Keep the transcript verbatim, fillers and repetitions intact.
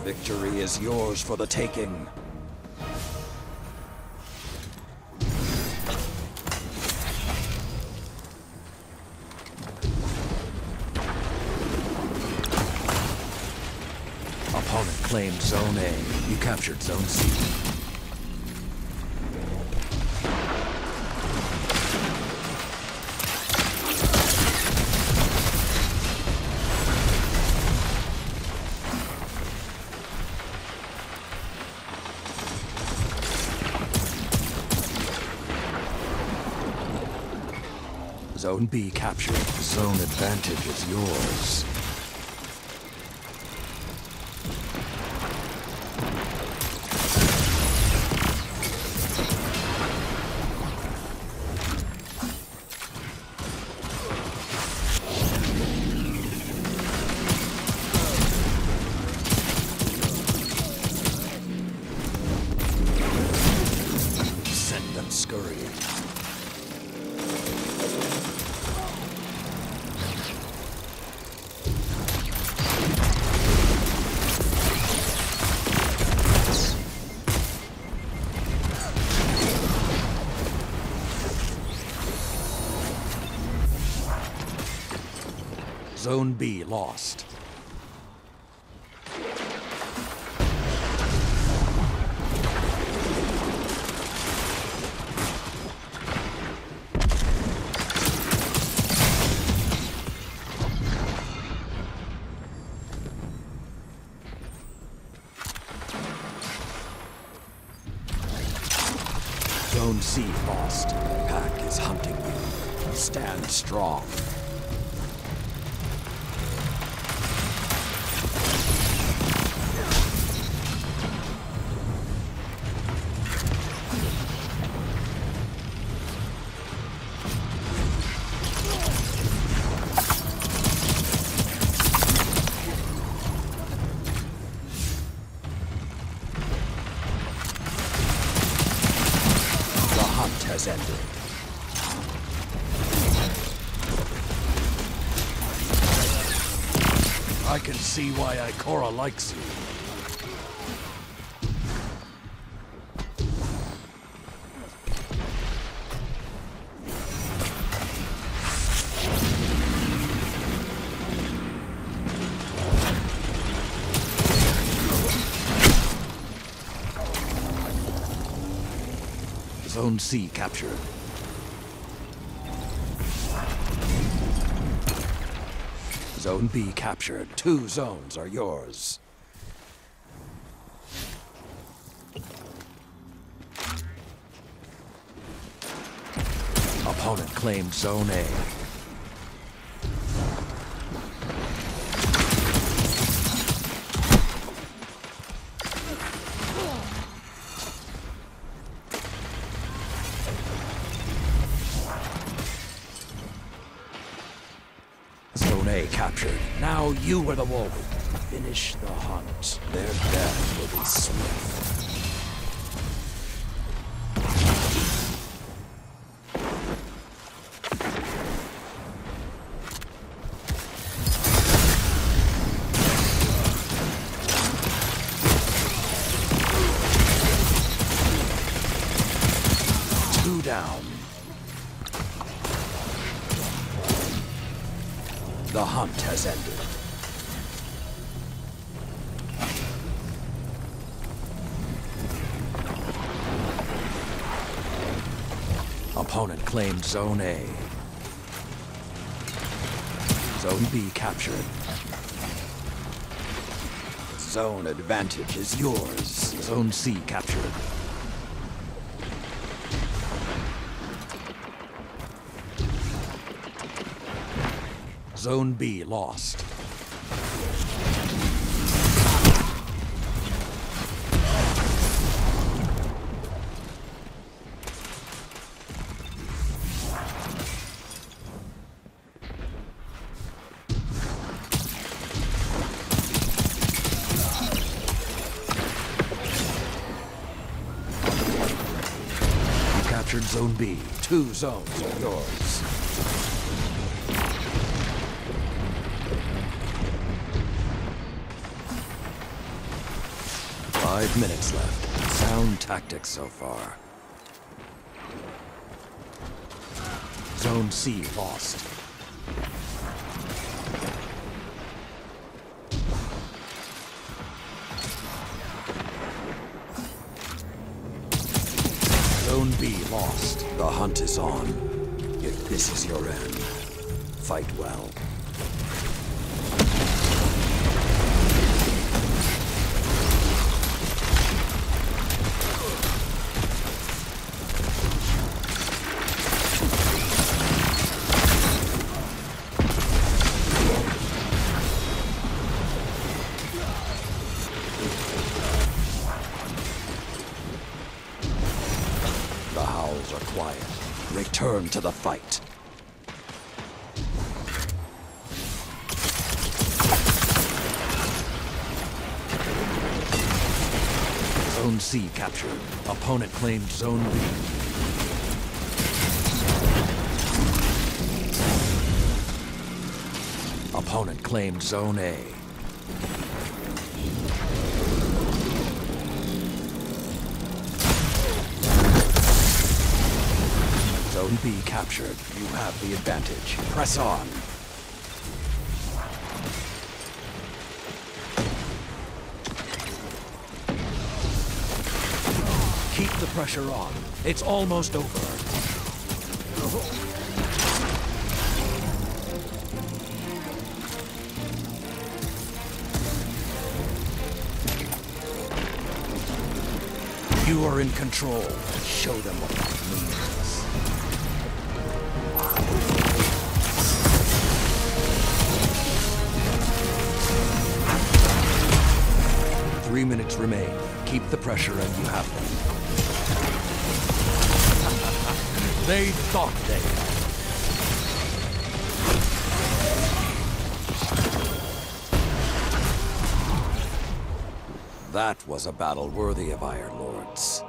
Victory is yours for the taking. Opponent claimed Zone A. You captured Zone C. Zone B captured. Zone advantage is yours. Send them scurrying. Zone B lost. Zone C lost. Pack is hunting you. Stand strong. Has ended. I can see why Ikora likes you. Zone C captured. Zone B captured. Two zones are yours. Opponent claimed Zone A. Zone A captured. Now you are the wolf. Finish the hunt. Their death will be swift. Two down. The hunt has ended. Opponent claimed Zone A. Zone B captured. Zone advantage is yours. Zone C captured. Zone B lost. You captured Zone B. Two zones are yours. Five minutes left. Sound tactics so far. Zone C lost. Zone B lost. The hunt is on. If this is your end, fight well. The howls are quiet. Return to the fight. Zone C captured. Opponent claimed Zone B. Opponent claimed Zone A. Zone B captured. You have the advantage. Press on. Keep the pressure on. It's almost over. You are in control. Show them what that means. Three minutes remain. Keep the pressure and you have them. They thought they had. That was a battle worthy of Iron Lords.